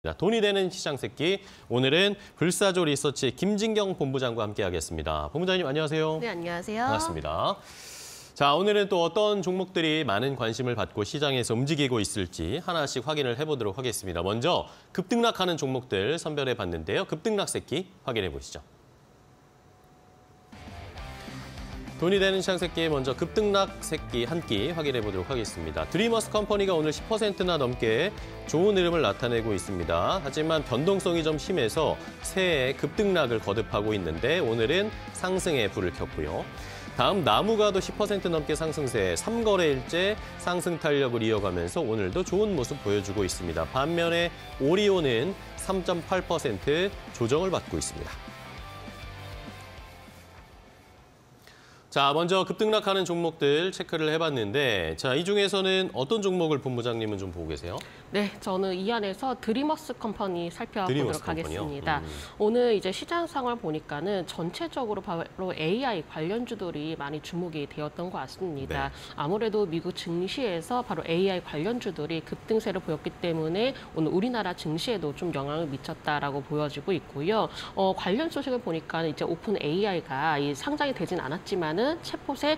돈이 되는 시장 새끼, 오늘은 불사조 리서치 김진경 본부장과 함께하겠습니다. 본부장님 안녕하세요. 네, 안녕하세요. 반갑습니다. 자, 오늘은 또 어떤 종목들이 많은 관심을 받고 시장에서 움직이고 있을지 하나씩 확인을 해보도록 하겠습니다. 먼저 급등락하는 종목들 선별해 봤는데요. 급등락 새끼 확인해 보시죠. 돈이 되는 시장 새끼 먼저 급등락 새끼 한 끼 확인해 보도록 하겠습니다. 드리머스 컴퍼니가 오늘 10%나 넘게 좋은 흐름을 나타내고 있습니다. 하지만 변동성이 좀 심해서 새해 급등락을 거듭하고 있는데 오늘은 상승에 불을 켰고요. 다음 나무가도 10% 넘게 상승세, 3거래일째 상승 탄력을 이어가면서 오늘도 좋은 모습 보여주고 있습니다. 반면에 오리온은 3.8% 조정을 받고 있습니다. 자, 먼저 급등락하는 종목들 체크를 해봤는데, 자, 이 중에서는 어떤 종목을 본부장님은 좀 보고 계세요? 네, 저는 이 안에서 드리머스 컴퍼니 살펴보도록 하겠습니다. 오늘 이제 시장 상황을 보니까는 전체적으로 바로 AI 관련주들이 많이 주목이 되었던 것 같습니다. 네. 아무래도 미국 증시에서 바로 AI 관련주들이 급등세를 보였기 때문에 오늘 우리나라 증시에도 좀 영향을 미쳤다라고 보여지고 있고요. 관련 소식을 보니까 이제 오픈 AI가 상장이 되진 않았지만은 챗봇의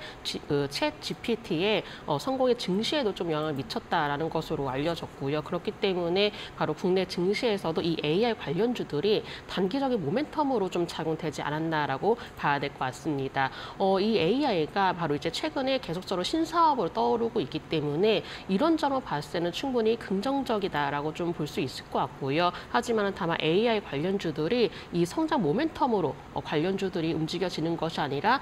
챗 GPT의 성공의 증시에도 좀 영향을 미쳤다라는 것으로 알려졌고요. 그렇기 때문에 바로 국내 증시에서도 이 AI 관련주들이 단기적인 모멘텀으로 좀 작용되지 않았나라고 봐야 될 것 같습니다. 이 AI가 바로 이제 최근에 계속적으로 신사업으로 떠오르고 있기 때문에 이런 점을 봤을 때는 충분히 긍정적이다라고 좀 볼 수 있을 것 같고요. 하지만 다만 AI 관련주들이 이 성장 모멘텀으로 관련주들이 움직여지는 것이 아니라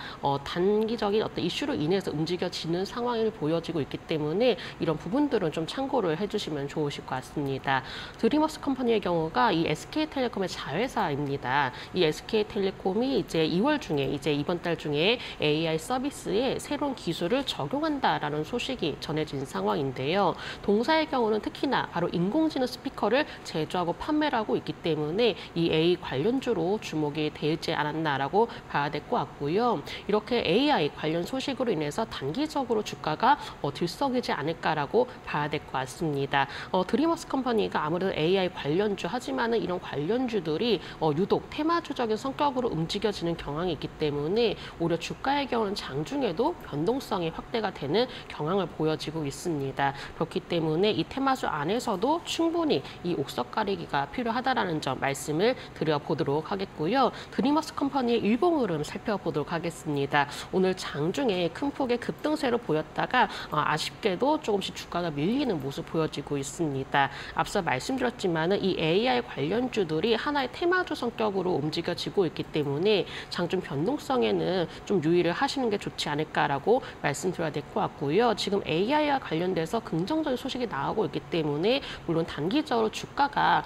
단기적인 어떤 이슈로 인해서 움직여지는 상황이 보여지고 있기 때문에 이런 부분들은 좀 참고를 해주시면 좋으실 것 같습니다. 드리머스 컴퍼니의 경우가 이 SK텔레콤의 자회사입니다. 이 SK텔레콤이 이제 2월 중에 이번 달 중에 AI 서비스에 새로운 기술을 적용한다라는 소식이 전해진 상황인데요. 동사의 경우는 특히나 바로 인공지능 스피커를 제조하고 판매를 하고 있기 때문에 이 AI 관련주로 주목이 되지 않았나라고 봐야 될 것 같고요. 이렇게 AI 관련 소식으로 인해서 단기적으로 주가가 들썩이지 않을까라고 봐야 될 것 같습니다. 드리머스 컴퍼니가 아무래도 AI 관련주 하지만은 이런 관련주들이 유독 테마주적인 성격으로 움직여지는 경향이 있기 때문에 오히려 주가의 경우는 장중에도 변동성이 확대가 되는 경향을 보여지고 있습니다. 그렇기 때문에 이 테마주 안에서도 충분히 이 옥석 가리기가 필요하다라는 점 말씀을 드려보도록 하겠고요. 드리머스 컴퍼니의 일봉 흐름 살펴보도록 하겠습니다. 오늘 장중에 큰 폭의 급등세를 보였다가 아쉽게도 조금씩 주가가 밀리는 모습 보여지고 있습니다. 앞서 말씀드렸지만은 이 AI 관련주들이 하나의 테마주 성격으로 움직여지고 있기 때문에 장중 변동성에는 좀 유의를 하시는 게 좋지 않을까라고 말씀드려야 될 것 같고요. 지금 AI와 관련돼서 긍정적인 소식이 나오고 있기 때문에 물론 단기적으로 주가가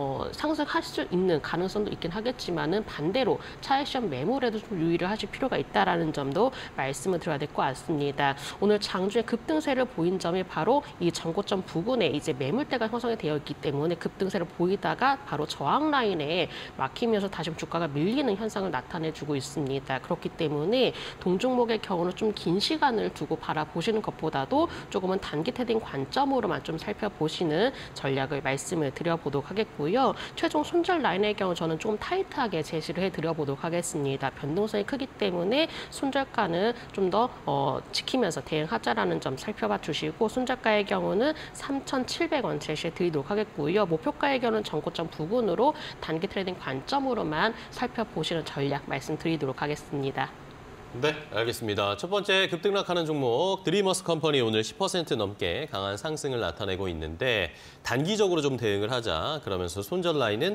상승할 수 있는 가능성도 있긴 하겠지만은 반대로 차익 시험 매물에도 좀 유의를 하실 필요가 있다라는 점도 말씀을 드려야 될 것 같습니다. 오늘 장중에 급등세를 보인 점이 바로 이 전고점 부근에 이제 매물대가 형성이 되어 있기 때문에 급등세를 보이다가 바로 저항 라인에 막히면서 다시 주가가 밀리는 현상을 나타내주고 있습니다. 그렇기 때문에 동종목의 경우는 좀 긴 시간을 두고 바라보시는 것보다도 조금은 단기 트레이딩 관점으로만 좀 살펴보시는 전략을 말씀을 드려보도록 하겠고요. 최종 손절 라인의 경우 저는 조금 타이트하게 제시를 해드려보도록 하겠습니다. 변동성이 크기 때문에 손절가는 좀 더 지키면서 대응하자라는 점 살펴봐 주시고 손절가의 경우는 3,700원 제시해 드리도록 하겠고요. 목표가의 경우는 전고점 부근으로 단기 트레이딩 관점으로만 살펴보시는 전략 말씀드리도록 하겠습니다. 네, 알겠습니다. 첫 번째 급등락하는 종목 드리머스 컴퍼니 오늘 10% 넘게 강한 상승을 나타내고 있는데 단기적으로 좀 대응을 하자 그러면서 손절 라인은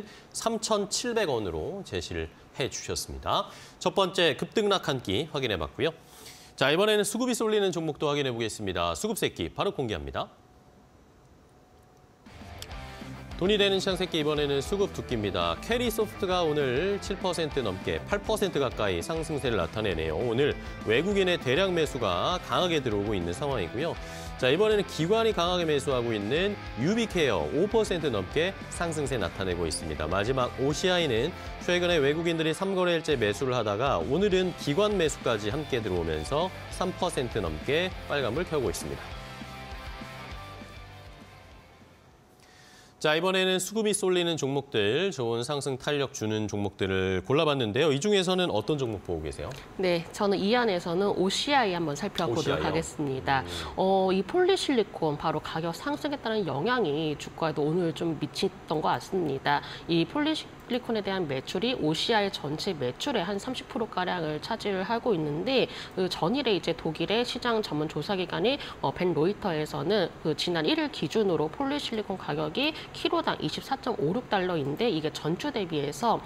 3,700원으로 제시를 해주셨습니다. 첫 번째 급등락 한 끼 확인해 봤고요. 자, 이번에는 수급이 쏠리는 종목도 확인해 보겠습니다. 수급 새끼 바로 공개합니다. 돈이 되는 시장 새끼 이번에는 수급 두끼입니다. 캐리소프트가 오늘 7% 넘게 8% 가까이 상승세를 나타내네요. 오늘 외국인의 대량 매수가 강하게 들어오고 있는 상황이고요. 자, 이번에는 기관이 강하게 매수하고 있는 유비케어 5% 넘게 상승세 나타내고 있습니다. 마지막 OCI는 최근에 외국인들이 3거래일째 매수를 하다가 오늘은 기관 매수까지 함께 들어오면서 3% 넘게 빨간불 켜고 있습니다. 자, 이번에는 수급이 쏠리는 종목들, 좋은 상승 탄력 주는 종목들을 골라봤는데요. 이 중에서는 어떤 종목 보고 계세요? 네, 저는 이 안에서는 OCI 한번 살펴보도록 OCI 요? 하겠습니다. 이 폴리실리콘 바로 가격 상승에 따른 영향이 주가에도 오늘 좀 미쳤던 것 같습니다. 이 폴리실리콘에 대한 매출이 OCI 전체 매출의 한 30%가량을 차지를 하고 있는데 그 전일에 이제 독일의 시장 전문 조사기관인 벤로이터에서는 그 지난 1일 기준으로 폴리실리콘 가격이 키로당 24.56달러인데 이게 전주 대비해서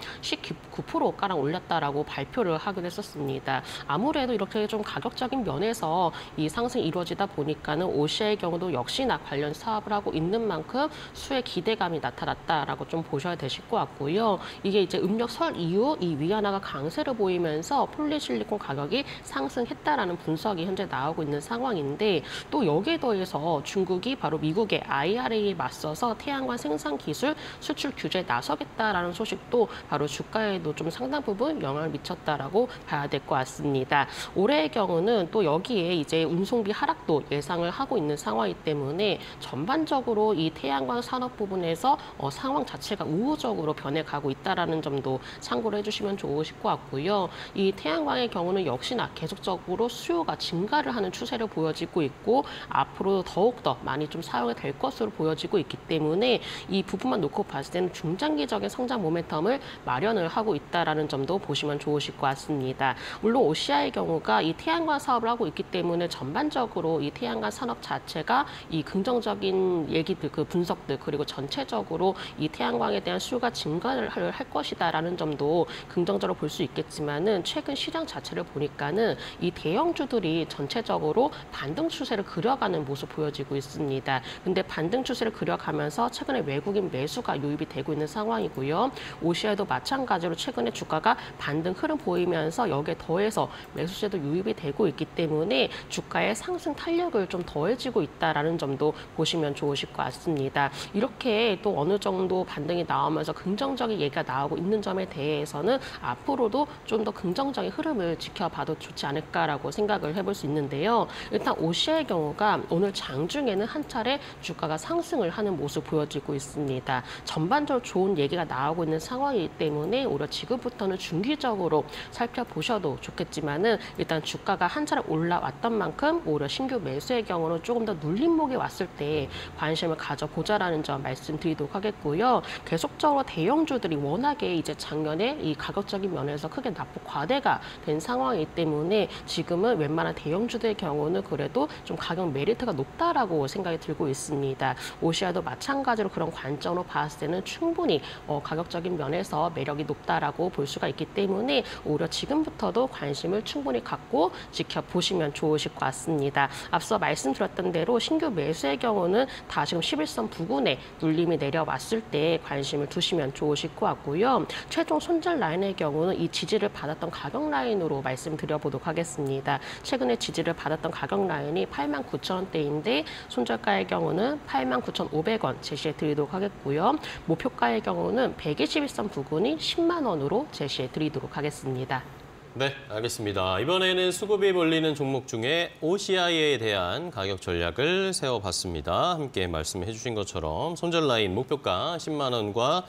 19%가량 올랐다라고 발표를 하긴 했었습니다. 아무래도 이렇게 좀 가격적인 면에서 이 상승이 이루어지다 보니까는 OCI의 경우도 역시나 관련 사업을 하고 있는 만큼 수혜 기대감이 나타났다라고 좀 보셔야 되실 것 같고요. 이게 이제 음력 설 이후 이 위안화가 강세를 보이면서 폴리실리콘 가격이 상승했다라는 분석이 현재 나오고 있는 상황인데 또 여기에 더해서 중국이 바로 미국의 IRA에 맞서서 태양광 생산 기술 수출 규제에 나서겠다라는 소식도 바로 주가에도 좀 상당 부분 영향을 미쳤다라고 봐야 될 것 같습니다. 올해의 경우는 또 여기에 이제 운송비 하락도 예상을 하고 있는 상황이기 때문에 전반적으로 이 태양광 산업 부분에서 상황 자체가 우호적으로 변해가고 있다라는 점도 참고를 해주시면 좋으실 것 같고요. 이 태양광의 경우는 역시나 계속적으로 수요가 증가를 하는 추세를 보여지고 있고 앞으로 더욱더 많이 좀 사용이 될 것으로 보여지고 있기 때문에 이 부분만 놓고 봤을 때는 중장기적인 성장 모멘텀을 마련을 하고 있다라는 점도 보시면 좋으실 것 같습니다. 물론 OCI의 경우가 이 태양광 사업을 하고 있기 때문에 전반적으로 이 태양광 산업 자체가 이 긍정적인 얘기들, 그 분석들 그리고 전체적으로 이 태양광에 대한 수요가 증가를 할 것이다라는 점도 긍정적으로 볼 수 있겠지만은 최근 시장 자체를 보니까는 이 대형주들이 전체적으로 반등 추세를 그려가는 모습 보여지고 있습니다. 근데 반등 추세를 그려가면서 최근에 외국인 매수가 유입이 되고 있는 상황이고요. OCI도 마찬가지로 최근에 주가가 반등 흐름 보이면서 여기에 더해서 매수세도 유입이 되고 있기 때문에 주가의 상승 탄력을 좀 더해지고 있다라는 점도 보시면 좋으실 것 같습니다. 이렇게 또 어느 정도 반등이 나오면서 긍정적인 얘기가 나오고 있는 점에 대해서는 앞으로도 좀 더 긍정적인 흐름을 지켜봐도 좋지 않을까라고 생각을 해볼 수 있는데요. 일단 OCI의 경우가 오늘 장중에는 한 차례 주가가 상승을 하는 모습 보여지고 있습니다. 전반적으로 좋은 얘기가 나오고 있는 상황이기 때문에 오히려 지금부터는 중기적으로 살펴보셔도 좋겠지만은 일단 주가가 한 차례 올라왔던 만큼 오히려 신규 매수의 경우는 조금 더 눌림목에 왔을 때 관심을 가져보자라는 점 말씀드리도록 하겠고요. 계속적으로 대형주들이 워낙에 이제 작년에 이 가격적인 면에서 크게 낙폭 과대가 된 상황이기 때문에 지금은 웬만한 대형주들의 경우는 그래도 좀 가격 메리트가 높다라고 생각이 들고 있습니다. OCI도 마찬가지로 그런 관점으로 봤을 때는 충분히 가격적인 면에서 매력이 높다라고 볼 수가 있기 때문에 오히려 지금부터도 관심을 충분히 갖고 지켜보시면 좋으실 것 같습니다. 앞서 말씀드렸던 대로 신규 매수의 경우는 다 지금 11선 부근에 눌림이 내려왔을 때 관심을 두시면 좋으실 것 같고요. 최종 손절 라인의 경우는 이 지지를 받았던 가격 라인으로 말씀드려보도록 하겠습니다. 최근에 지지를 받았던 가격 라인이 89,000원대인데 손절가의 경우는 89,500원 제시해 드리도록 하겠고요. 목표가의 경우는 121선 부근이 10만 원으로 제시해 드리도록 하겠습니다. 네, 알겠습니다. 이번에는 수급이 몰리는 종목 중에 OCI에 대한 가격 전략을 세워봤습니다. 함께 말씀해 주신 것처럼 손절 라인 목표가 10만 원과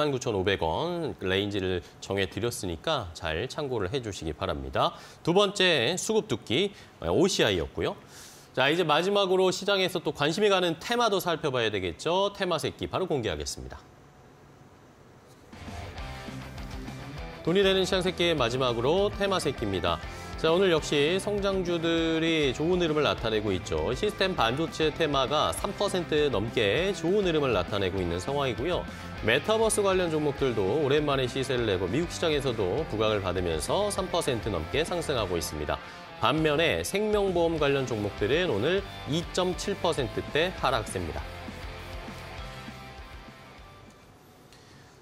89,500원 레인지를 정해드렸으니까 잘 참고를 해주시기 바랍니다. 두 번째 수급 두기 OCI였고요. 자, 이제 마지막으로 시장에서 또 관심이 가는 테마도 살펴봐야 되겠죠. 테마 새끼 바로 공개하겠습니다. 돈이 되는 시장 새끼의 마지막으로 테마 새끼입니다. 자, 오늘 역시 성장주들이 좋은 흐름을 나타내고 있죠. 시스템 반도체 테마가 3% 넘게 좋은 흐름을 나타내고 있는 상황이고요. 메타버스 관련 종목들도 오랜만에 시세를 내고 미국 시장에서도 부각을 받으면서 3% 넘게 상승하고 있습니다. 반면에 생명보험 관련 종목들은 오늘 2.7%대 하락세입니다.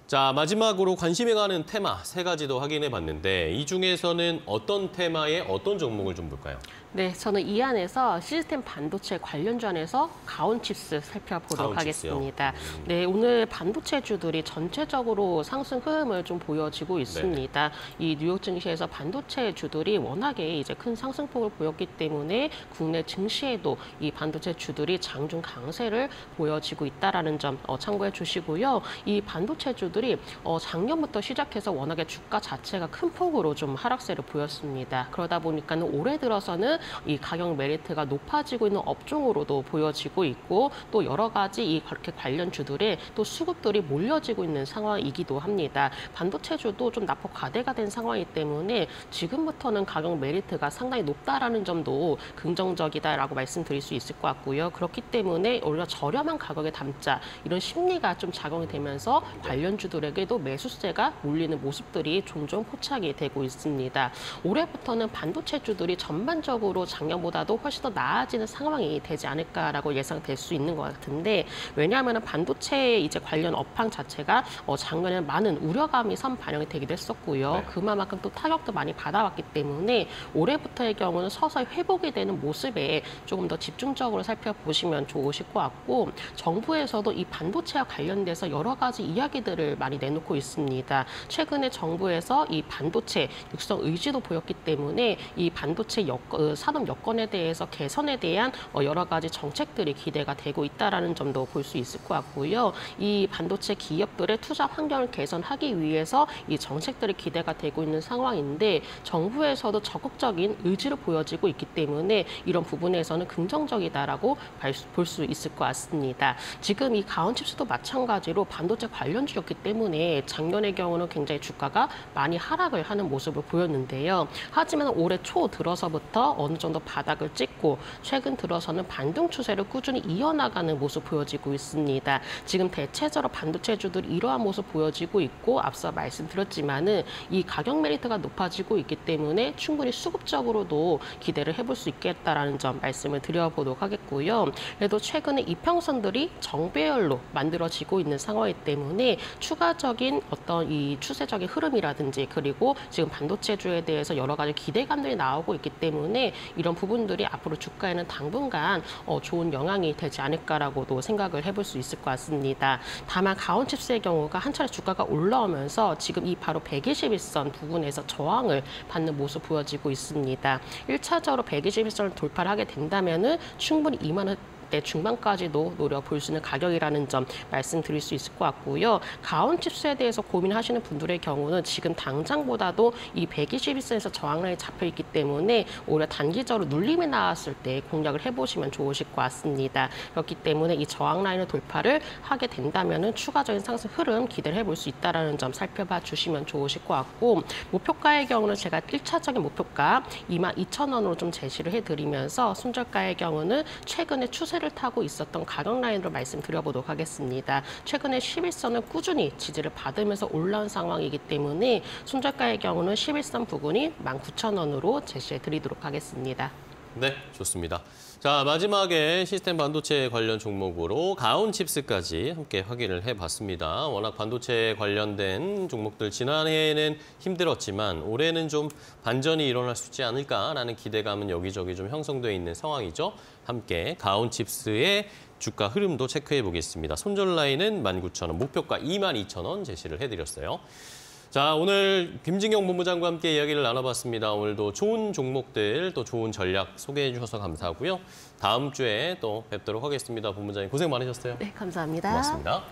자, 마지막으로 관심이 가는 테마 3가지도 확인해 봤는데 이 중에서는 어떤 테마에 어떤 종목을 좀 볼까요? 네, 저는 이 안에서 시스템 반도체 관련주 안에서 가온칩스 살펴보도록 가온칩스요? 하겠습니다. 네, 오늘 반도체주들이 전체적으로 상승 흐름을 좀 보여지고 있습니다. 이 뉴욕 증시에서 반도체주들이 워낙에 이제 큰 상승폭을 보였기 때문에 국내 증시에도 이 반도체주들이 장중 강세를 보여지고 있다라는 점 참고해 주시고요. 이 반도체주들이 작년부터 시작해서 워낙에 주가 자체가 큰 폭으로 좀 하락세를 보였습니다. 그러다 보니까는 올해 들어서는 이 가격 메리트가 높아지고 있는 업종으로도 보여지고 있고 또 여러 가지 이 그렇게 관련주들의 또 수급들이 몰려지고 있는 상황이기도 합니다. 반도체주도 좀 낙폭 과대가 된 상황이기 때문에 지금부터는 가격 메리트가 상당히 높다라는 점도 긍정적이다라고 말씀드릴 수 있을 것 같고요. 그렇기 때문에 오히려 저렴한 가격에 담자 이런 심리가 좀 작용이 되면서 관련주들에게도 매수세가 몰리는 모습들이 종종 포착이 되고 있습니다. 올해부터는 반도체주들이 전반적으로 작년보다도 훨씬 더 나아지는 상황이 되지 않을까라고 예상될 수 있는 것 같은데 왜냐하면 반도체 이제 관련 업황 자체가 작년에는 많은 우려감이 선 반영이 되기도 했었고요. 네. 그만큼 또 타격도 많이 받아왔기 때문에 올해부터의 경우는 서서히 회복이 되는 모습에 조금 더 집중적으로 살펴보시면 좋으실 것 같고 정부에서도 이 반도체와 관련돼서 여러 가지 이야기들을 많이 내놓고 있습니다. 최근에 정부에서 이 반도체 육성 의지도 보였기 때문에 이 반도체 산업 여건에 대해서 개선에 대한 여러 가지 정책들이 기대가 되고 있다라는 점도 볼 수 있을 것 같고요. 이 반도체 기업들의 투자 환경을 개선하기 위해서 이 정책들이 기대가 되고 있는 상황인데 정부에서도 적극적인 의지를 보여지고 있기 때문에 이런 부분에서는 긍정적이다라고 볼 수 있을 것 같습니다. 지금 이 가온칩스도 마찬가지로 반도체 관련주였기 때문에 작년의 경우는 굉장히 주가가 많이 하락을 하는 모습을 보였는데요. 하지만 올해 초 들어서부터 어느 정도 바닥을 찍고 최근 들어서는 반등 추세를 꾸준히 이어나가는 모습 보여지고 있습니다. 지금 대체적으로 반도체주들이 이러한 모습 보여지고 있고 앞서 말씀드렸지만은 이 가격 메리트가 높아지고 있기 때문에 충분히 수급적으로도 기대를 해볼 수 있겠다라는 점 말씀을 드려보도록 하겠고요. 그래도 최근에 이평선들이 정배열로 만들어지고 있는 상황이기 때문에 추가적인 어떤 이 추세적인 흐름이라든지 그리고 지금 반도체주에 대해서 여러 가지 기대감들이 나오고 있기 때문에 이런 부분들이 앞으로 주가에는 당분간 좋은 영향이 되지 않을까라고도 생각을 해볼 수 있을 것 같습니다. 다만 가온칩스의 경우가 한 차례 주가가 올라오면서 지금 이 바로 121선 부분에서 저항을 받는 모습 보여지고 있습니다. 1차적으로 121선을 돌파를 하게 된다면은 충분히 2만 원 대 중반까지도 노려볼 수 있는 가격이라는 점 말씀드릴 수 있을 것 같고요. 가온칩스에 대해서 고민하시는 분들의 경우는 지금 당장보다도 이 121선에서 저항라인이 잡혀있기 때문에 오히려 단기적으로 눌림이 나왔을 때 공략을 해보시면 좋으실 것 같습니다. 그렇기 때문에 이 저항라인을 돌파를 하게 된다면 추가적인 상승 흐름 기대를 해볼 수 있다는 점 살펴봐 주시면 좋으실 것 같고 목표가의 경우는 제가 1차적인 목표가 22,000원으로 좀 제시를 해드리면서 손절가의 경우는 최근에 추세를 타고 있었던 가격 라인으로 말씀드려보도록 하겠습니다. 최근에 11선은 꾸준히 지지를 받으면서 올라온 상황이기 때문에 손절가의 경우는 11선 부근이 19,000원으로 제시해드리도록 하겠습니다. 네, 좋습니다. 자, 마지막에 시스템 반도체 관련 종목으로 가온칩스까지 함께 확인을 해봤습니다. 워낙 반도체 관련된 종목들 지난해에는 힘들었지만 올해는 좀 반전이 일어날 수 있지 않을까라는 기대감은 여기저기 좀 형성되어 있는 상황이죠. 함께 가온칩스의 주가 흐름도 체크해 보겠습니다. 손절 라인은 19,000원, 목표가 22,000원 제시를 해드렸어요. 자, 오늘 김진경 본부장과 함께 이야기를 나눠봤습니다. 오늘도 좋은 종목들, 또 좋은 전략 소개해 주셔서 감사하고요. 다음 주에 또 뵙도록 하겠습니다. 본부장님 고생 많으셨어요. 네, 감사합니다. 고맙습니다.